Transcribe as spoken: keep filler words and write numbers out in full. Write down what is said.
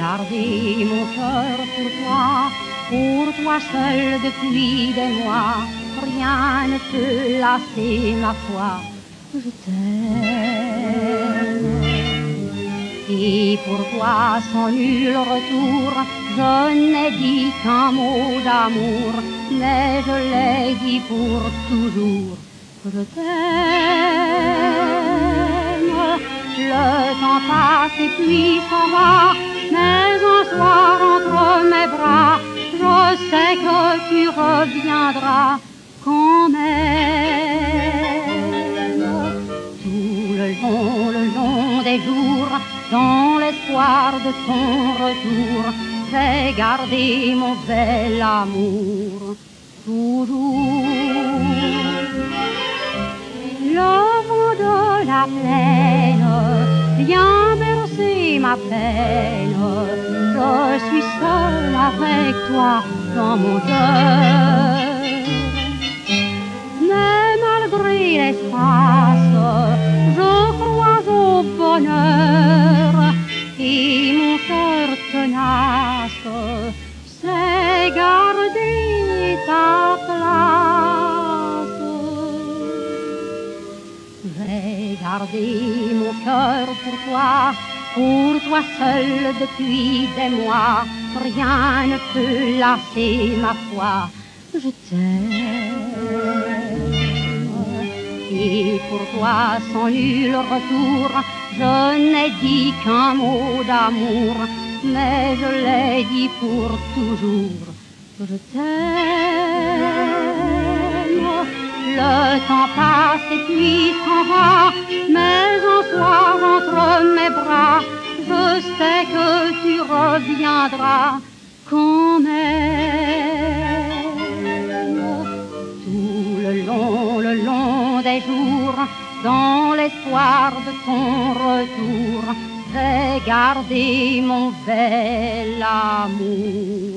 gardé mon cœur pour toi, pour toi seul depuis des mois. Rien ne peut lasser ma foi, je t'aime. Et pour toi sans nul retour, je n'ai dit qu'un mot d'amour, mais je l'ai dit pour toujours. Je t'aime. Le temps passe et puis s'en va, mais un soir entre mes bras, je sais que tu reviendras quand même. Tout le long, le long des jours, dans l'espoir de ton retour, j'ai gardé mon bel amour toujours. Le vent de la plaine vient bercer ma peine, je suis seule avec toi dans mon cœur. Mais malgré l'espace, je crois au bonheur, et mon cœur tenace sait garder ta place. J'ai gardé mon cœur pour toi, pour toi seul depuis des mois. Rien ne peut lasser ma foi, je t'aime. Et pour toi sans nul retour, je n'ai dit qu'un mot d'amour, mais je l'ai dit pour toujours. Je t'aime. Le temps passe et puis s'en va, mais un soir entre mes bras, je sais que tu reviendras quand même. Tout le long, le long des jours, dans l'espoir de ton retour, j'ai gardé mon bel amour.